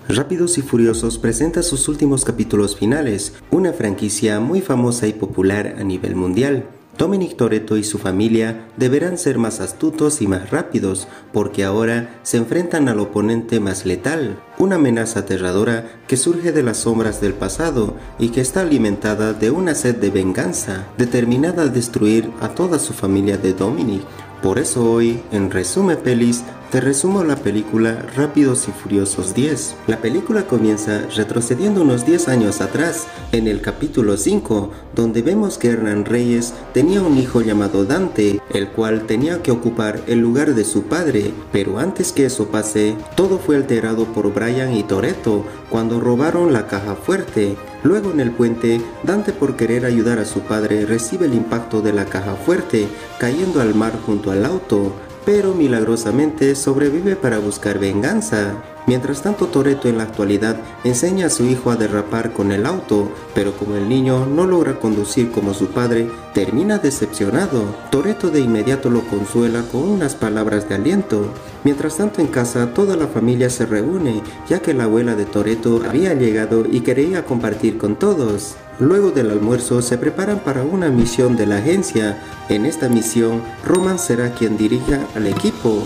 Rápidos y Furiosos presenta sus últimos capítulos finales, una franquicia muy famosa y popular a nivel mundial. Dominic Toretto y su familia deberán ser más astutos y más rápidos, porque ahora se enfrentan al oponente más letal, una amenaza aterradora que surge de las sombras del pasado y que está alimentada de una sed de venganza, determinada a destruir a toda su familia de Dominic. Por eso hoy, en Resume Pelis, te resumo la película Rápidos y Furiosos 10. La película comienza retrocediendo unos 10 años atrás, en el capítulo 5, donde vemos que Hernán Reyes tenía un hijo llamado Dante, el cual tenía que ocupar el lugar de su padre, pero antes que eso pase, todo fue alterado por Brian y Toretto cuando robaron la caja fuerte. Luego en el puente, Dante, por querer ayudar a su padre, recibe el impacto de la caja fuerte, cayendo al mar junto al auto, pero milagrosamente sobrevive para buscar venganza. Mientras tanto, Toretto en la actualidad enseña a su hijo a derrapar con el auto, pero como el niño no logra conducir como su padre, termina decepcionado. Toretto de inmediato lo consuela con unas palabras de aliento. Mientras tanto, en casa toda la familia se reúne, ya que la abuela de Toretto había llegado y quería compartir con todos. Luego del almuerzo se preparan para una misión de la agencia. En esta misión, Roman será quien dirija al equipo.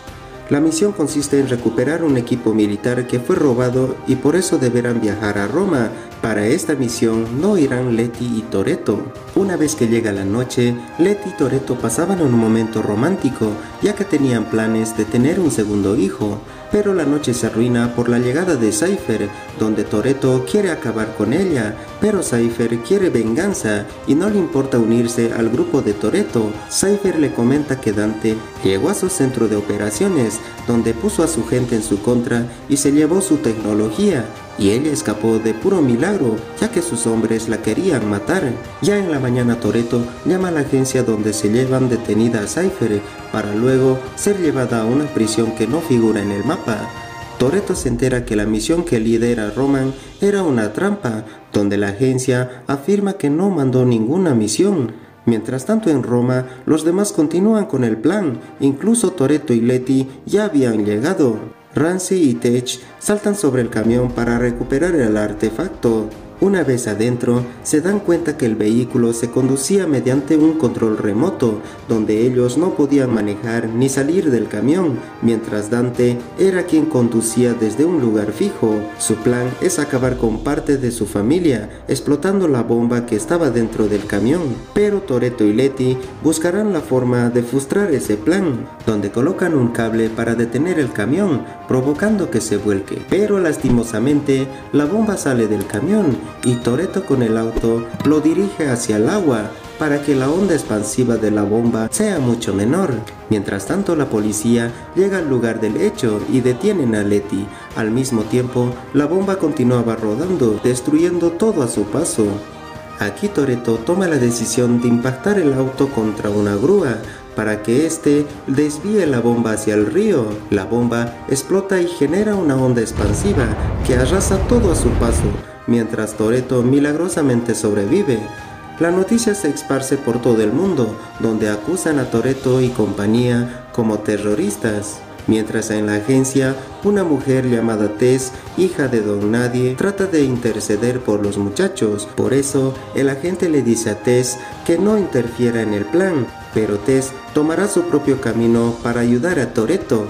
La misión consiste en recuperar un equipo militar que fue robado y por eso deberán viajar a Roma. Para esta misión no irán Letty y Toretto. Una vez que llega la noche, Letty y Toretto pasaban un momento romántico, ya que tenían planes de tener un segundo hijo. Pero la noche se arruina por la llegada de Cypher, donde Toretto quiere acabar con ella, pero Cypher quiere venganza y no le importa unirse al grupo de Toretto. Cypher le comenta que Dante llegó a su centro de operaciones, donde puso a su gente en su contra y se llevó su tecnología, y ella escapó de puro milagro, ya que sus hombres la querían matar. Ya en la mañana Toretto llama a la agencia donde se llevan detenida a Cypher, para luego ser llevada a una prisión que no figura en el mapa. Toretto se entera que la misión que lidera Roman era una trampa, donde la agencia afirma que no mandó ninguna misión. Mientras tanto en Roma, los demás continúan con el plan, incluso Toretto y Letty ya habían llegado. Ramsey y Tech saltan sobre el camión para recuperar el artefacto. Una vez adentro, se dan cuenta que el vehículo se conducía mediante un control remoto, donde ellos no podían manejar ni salir del camión, mientras Dante era quien conducía desde un lugar fijo. Su plan es acabar con parte de su familia, explotando la bomba que estaba dentro del camión. Pero Toretto y Letty buscarán la forma de frustrar ese plan, donde colocan un cable para detener el camión, provocando que se vuelque. Pero lastimosamente, la bomba sale del camión, y Toretto con el auto lo dirige hacia el agua para que la onda expansiva de la bomba sea mucho menor. Mientras tanto, la policía llega al lugar del hecho y detienen a Letty. Al mismo tiempo, la bomba continuaba rodando, destruyendo todo a su paso. Aquí Toretto toma la decisión de impactar el auto contra una grúa para que éste desvíe la bomba hacia el río. La bomba explota y genera una onda expansiva que arrasa todo a su paso, mientras Toretto milagrosamente sobrevive. La noticia se esparce por todo el mundo, donde acusan a Toretto y compañía como terroristas. Mientras en la agencia, una mujer llamada Tess, hija de Don Nadie, trata de interceder por los muchachos. Por eso, el agente le dice a Tess que no interfiera en el plan, pero Tess tomará su propio camino para ayudar a Toretto.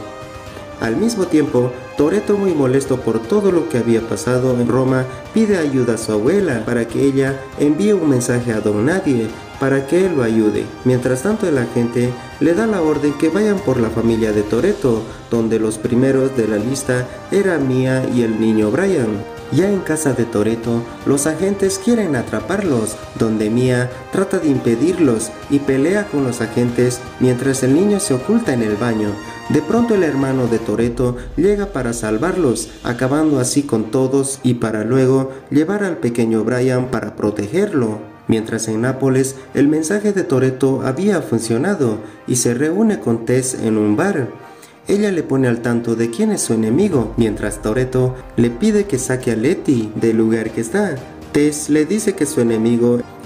Al mismo tiempo, Toretto, muy molesto por todo lo que había pasado en Roma, pide ayuda a su abuela para que ella envíe un mensaje a Don Nadie para que él lo ayude. Mientras tanto, el agente le da la orden que vayan por la familia de Toretto, donde los primeros de la lista eran Mia y el niño Brian. Ya en casa de Toretto, los agentes quieren atraparlos, donde Mia trata de impedirlos y pelea con los agentes mientras el niño se oculta en el baño. De pronto el hermano de Toretto llega para salvarlos, acabando así con todos y para luego llevar al pequeño Brian para protegerlo. Mientras en Nápoles, el mensaje de Toretto había funcionado y se reúne con Tess en un bar. Ella le pone al tanto de quién es su enemigo, mientras Toretto le pide que saque a Letty del lugar que está. Tess le dice que su enemigo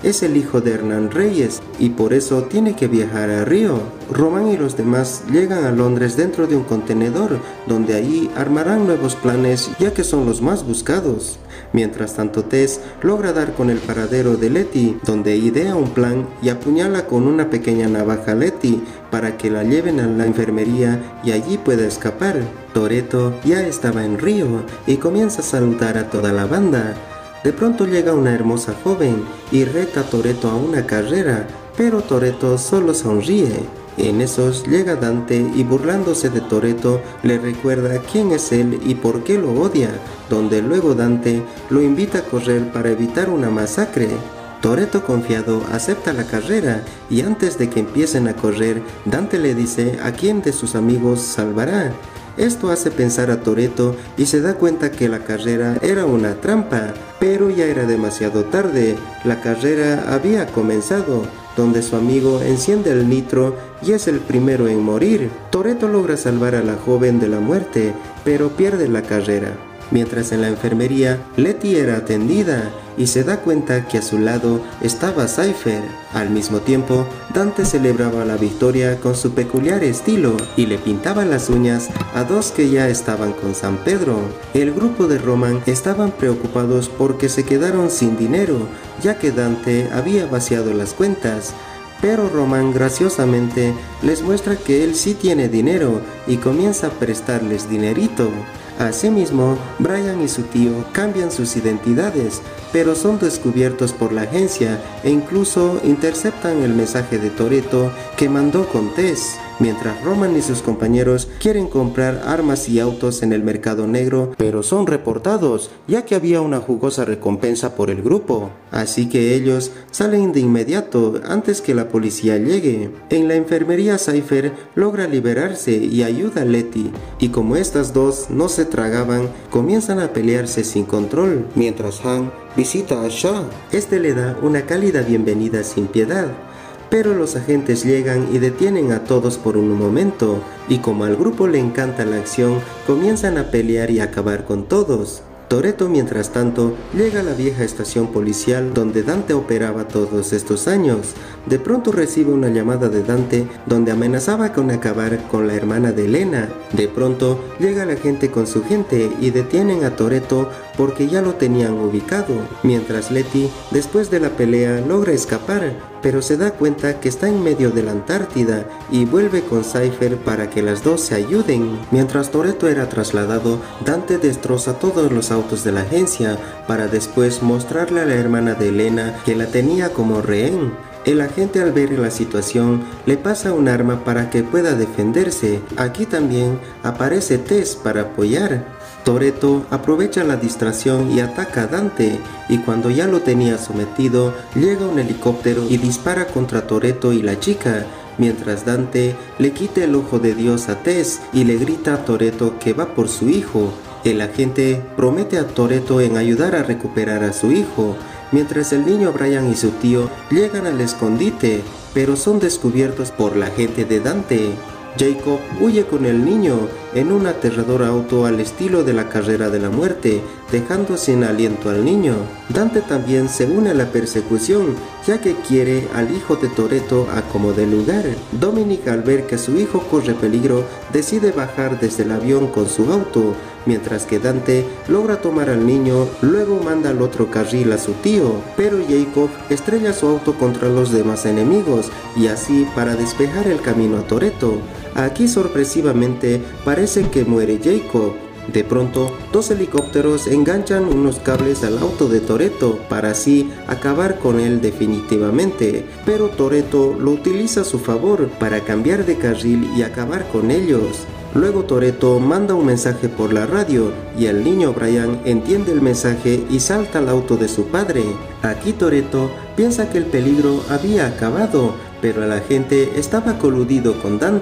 es el hijo de Hernán Reyes y por eso tiene que viajar a Río. Román y los demás llegan a Londres dentro de un contenedor, donde ahí armarán nuevos planes ya que son los más buscados. Mientras tanto, Tess logra dar con el paradero de Letty, donde idea un plan y apuñala con una pequeña navaja a Letty para que la lleven a la enfermería y allí pueda escapar. Toretto ya estaba en Río y comienza a saludar a toda la banda. De pronto llega una hermosa joven y reta a Toretto a una carrera, pero Toretto solo sonríe. En esos llega Dante y burlándose de Toretto le recuerda quién es él y por qué lo odia, donde luego Dante lo invita a correr para evitar una masacre. Toretto confiado acepta la carrera y antes de que empiecen a correr, Dante le dice a quién de sus amigos salvará. Esto hace pensar a Toretto y se da cuenta que la carrera era una trampa, pero ya era demasiado tarde. La carrera había comenzado, donde su amigo enciende el nitro y es el primero en morir. Toretto logra salvar a la joven de la muerte, pero pierde la carrera. Mientras en la enfermería, Letty era atendida y se da cuenta que a su lado estaba Cypher. Al mismo tiempo, Dante celebraba la victoria con su peculiar estilo y le pintaba las uñas a dos que ya estaban con San Pedro. El grupo de Román estaban preocupados porque se quedaron sin dinero, ya que Dante había vaciado las cuentas. Pero Román graciosamente les muestra que él sí tiene dinero y comienza a prestarles dinerito. Asimismo, Brian y su tío cambian sus identidades, pero son descubiertos por la agencia e incluso interceptan el mensaje de Toretto que mandó con Tess. Mientras Román y sus compañeros quieren comprar armas y autos en el mercado negro, pero son reportados, ya que había una jugosa recompensa por el grupo. Así que ellos salen de inmediato antes que la policía llegue. En la enfermería, Cypher logra liberarse y ayuda a Letty, y como estas dos no se tragaban, comienzan a pelearse sin control, mientras Hank visita a Shaw. Este le da una cálida bienvenida sin piedad. Pero los agentes llegan y detienen a todos por un momento, y como al grupo le encanta la acción, comienzan a pelear y acabar con todos. Toretto, mientras tanto, llega a la vieja estación policial donde Dante operaba todos estos años. De pronto recibe una llamada de Dante donde amenazaba con acabar con la hermana de Elena. De pronto llega la gente con su gente y detienen a Toretto porque ya lo tenían ubicado, mientras Letty, después de la pelea, logra escapar, pero se da cuenta que está en medio de la Antártida y vuelve con Cypher para que las dos se ayuden. Mientras Toretto era trasladado, Dante destroza todos los autos de la agencia para después mostrarle a la hermana de Elena que la tenía como rehén. El agente, al ver la situación, le pasa un arma para que pueda defenderse. Aquí también aparece Tess para apoyar. Toretto aprovecha la distracción y ataca a Dante, y cuando ya lo tenía sometido, llega un helicóptero y dispara contra Toretto y la chica, mientras Dante le quita el ojo de Dios a Tess y le grita a Toretto que va por su hijo. El agente promete a Toretto en ayudar a recuperar a su hijo, mientras el niño Brian y su tío llegan al escondite, pero son descubiertos por la gente de Dante. Jacob huye con el niño en un aterrador auto al estilo de la carrera de la muerte, dejando sin aliento al niño. Dante también se une a la persecución, ya que quiere al hijo de Toretto a como de lugar. Dominic, al ver que su hijo corre peligro, decide bajar desde el avión con su auto, mientras que Dante logra tomar al niño, luego manda al otro carril a su tío, pero Jacob estrella su auto contra los demás enemigos, y así para despejar el camino a Toretto. Aquí sorpresivamente parece que muere Jacob. De pronto, dos helicópteros enganchan unos cables al auto de Toretto para así acabar con él definitivamente, pero Toretto lo utiliza a su favor para cambiar de carril y acabar con ellos. Luego Toretto manda un mensaje por la radio y el niño Brian entiende el mensaje y salta al auto de su padre. Aquí Toretto piensa que el peligro había acabado, pero el agente estaba coludido con Dante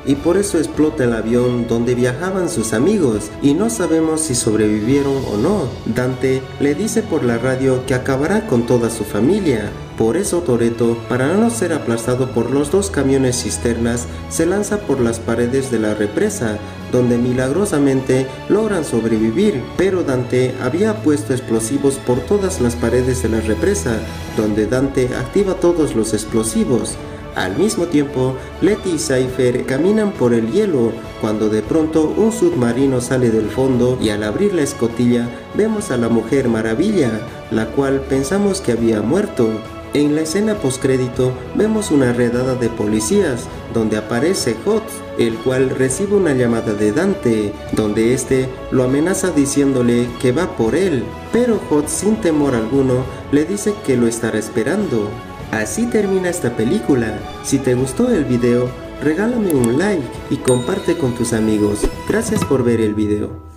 y por eso explota el avión donde viajaban sus amigos y no sabemos si sobrevivieron o no. Dante le dice por la radio que acabará con toda su familia. Por eso Toretto, para no ser aplastado por los dos camiones cisternas, se lanza por las paredes de la represa, donde milagrosamente logran sobrevivir, pero Dante había puesto explosivos por todas las paredes de la represa, donde Dante activa todos los explosivos. Al mismo tiempo, Letty y Cypher caminan por el hielo, cuando de pronto un submarino sale del fondo y al abrir la escotilla vemos a la Mujer Maravilla, la cual pensamos que había muerto. En la escena postcrédito vemos una redada de policías, donde aparece Hot, el cual recibe una llamada de Dante, donde este lo amenaza diciéndole que va por él, pero Hot sin temor alguno le dice que lo estará esperando. Así termina esta película. Si te gustó el video, regálame un like y comparte con tus amigos. Gracias por ver el video.